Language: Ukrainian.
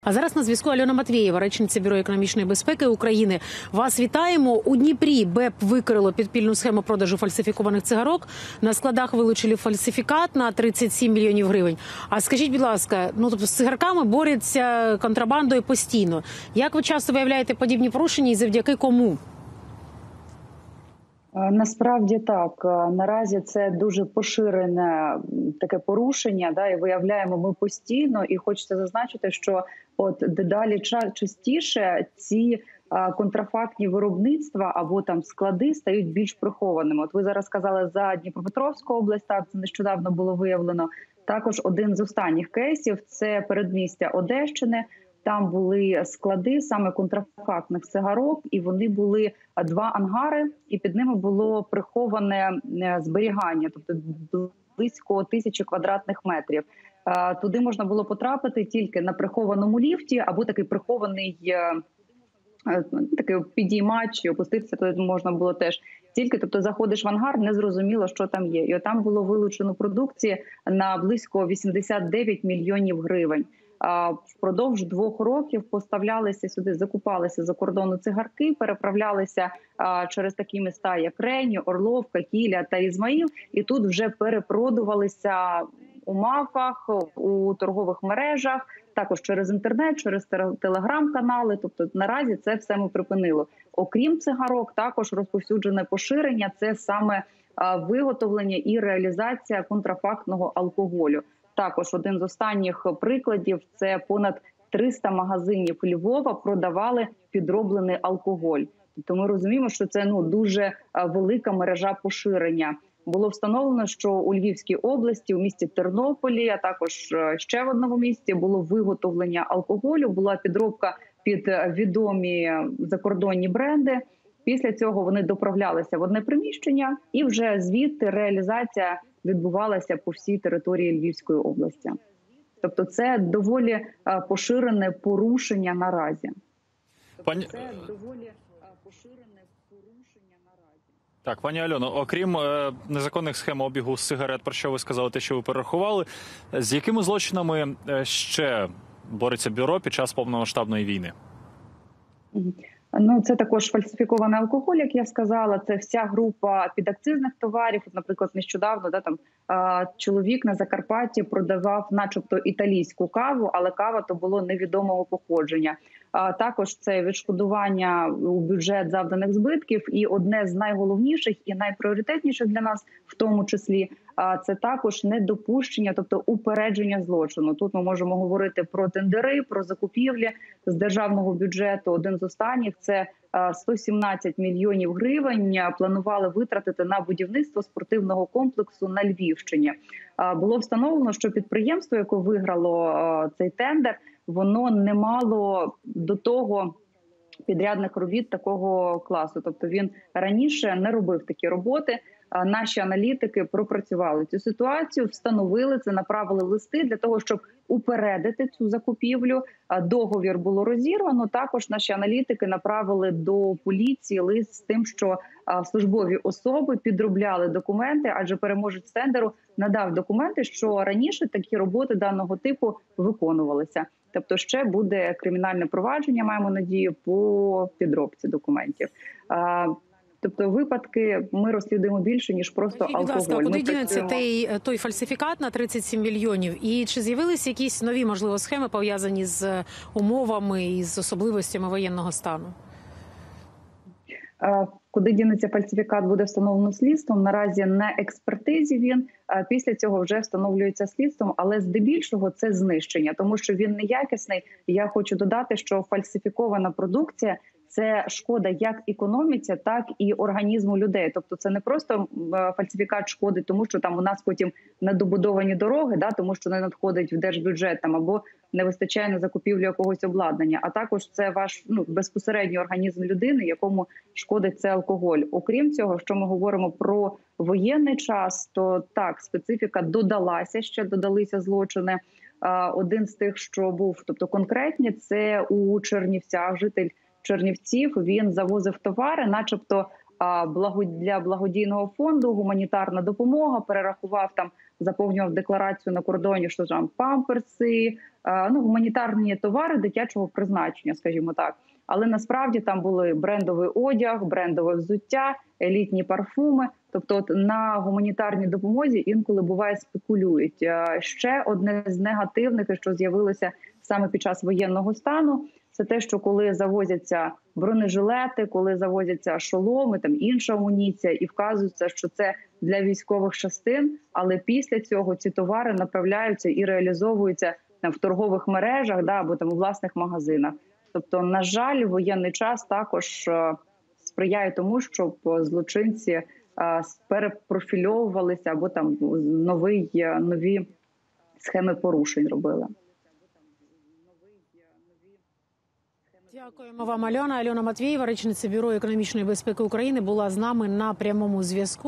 А зараз на зв'язку Альона Матвієва, речниця Бюро економічної безпеки України. Вас вітаємо. У Дніпрі БЕП викрило підпільну схему продажу фальсифікованих цигарок. На складах вилучили фальсифікат на 37 мільйонів гривень. А скажіть, будь ласка, тобто з цигарками борються контрабандою постійно. Як ви часто виявляєте подібні порушення і завдяки кому? Насправді так. Наразі це дуже поширене таке порушення, і виявляємо ми постійно. І хочеться зазначити, що дедалі частіше ці контрафактні виробництва або там склади стають більш прихованими. Ви зараз сказали за Дніпропетровську область, так, це нещодавно було виявлено. Також один з останніх кейсів – це передмістя Одещини. Там були склади саме контрафактних цигарок, і вони були 2 ангари, і під ними було приховане зберігання, тобто близько 1000 квадратних метрів. Туди можна було потрапити тільки на прихованому ліфті або такий прихований такий підіймач, опуститися туди можна було теж. Тільки, тобто, заходиш в ангар, не зрозуміло, що там є. І там було вилучено продукції на близько 89 мільйонів гривень. Впродовж 2 років поставлялися сюди, закупалися за кордону цигарки, переправлялися через такі міста, як Рені, Орловка, Кіля та Ізмаїл. І тут вже перепродувалися у МАФах, у торгових мережах, також через інтернет, через телеграм-канали. Тобто наразі це все ми припинили. Окрім цигарок, також розповсюджене поширення – це саме виготовлення і реалізація контрафактного алкоголю. Також один з останніх прикладів – це понад 300 магазинів Львова продавали підроблений алкоголь. Тобто ми розуміємо, що це дуже велика мережа поширення. Було встановлено, що у Львівській області, у місті Тернополі, а також ще в одному місті було виготовлення алкоголю, була підробка під відомі закордонні бренди. Після цього вони доправлялися в одне приміщення і вже звідти реалізація відбувалася по всій території Львівської області. Тобто це доволі поширене порушення наразі. Так, пані Альоно, окрім незаконних схем обігу сигарет, про що ви сказали, те, що ви перерахували, з якими злочинами ще бореться бюро під час повномасштабної війни? Це також фальсифікований алкоголь, як я сказала. Це вся група підакцизних товарів. Наприклад, нещодавно чоловік на Закарпатті продавав начебто італійську каву, але кава то було невідомого походження. Також це відшкодування у бюджет завданих збитків. І одне з найголовніших і найпріоритетніших для нас, в тому числі, це також недопущення, тобто упередження злочину. Тут ми можемо говорити про тендери, про закупівлі з державного бюджету. Один з останніх – це 117 мільйонів гривень планували витратити на будівництво спортивного комплексу на Львівщині. Було встановлено, що підприємство, яке виграло цей тендер, воно не мало до того підрядних робіт такого класу. Тобто він раніше не робив такі роботи. Наші аналітики пропрацювали цю ситуацію, встановили це, направили листи для того, щоб упередити цю закупівлю. Договір було розірвано. Також наші аналітики направили до поліції лист з тим, що службові особи підробляли документи, адже переможець тендеру надав документи, що раніше такі роботи даного типу виконувалися. Тобто ще буде кримінальне провадження, маємо надію, по підробці документів. Тобто випадки ми розслідуємо більше, ніж просто алкоголь. Будь ласка, куди дінеться той фальсифікат на 37 мільйонів? І чи з'явилися якісь нові, можливо, схеми, пов'язані з умовами і з особливостями воєнного стану? Куди дінеться фальсифікат, буде встановлено слідством. Наразі на експертизі він. Після цього вже встановлюється слідством, але здебільшого це знищення, тому що він неякісний. Я хочу додати, що фальсифікована продукція – це шкода як економіці, так і організму людей. Тобто це не просто фальсифікат шкоди, тому що там у нас потім недобудовані дороги, тому що не надходить в держбюджет або не вистачає на закупівлю якогось обладнання. А також це ваш безпосередній організм людини, якому шкодить це алкоголь. Окрім цього, що ми говоримо про воєнний час, то так, специфіка додалася, ще додалися злочини. Один з тих, що був, тобто конкретні, це у Чернівцях, житель Чернівців, він завозив товари, начебто для благодійного фонду, гуманітарна допомога, перерахував там заповнював декларацію на кордоні, що там памперси, гуманітарні товари дитячого призначення, скажімо так. Але насправді там були брендовий одяг, брендове взуття, елітні парфуми. Тобто, от на гуманітарній допомозі інколи буває спекулюють. Ще одне з негативних, що з'явилося саме під час воєнного стану, це те, що коли завозяться бронежилети, коли завозяться шоломи, там інша амуніція, і вказується, що це для військових частин, але після цього ці товари направляються і реалізовуються там в торгових мережах, або там у власних магазинах. Тобто, на жаль, воєнний час також сприяє тому, щоб злочинці перепрофільовувалися або там нові схеми порушень робили. Дякуємо вам, Альона. Альона Матвієва, речниця Бюро економічної безпеки України, була з нами на прямому зв'язку.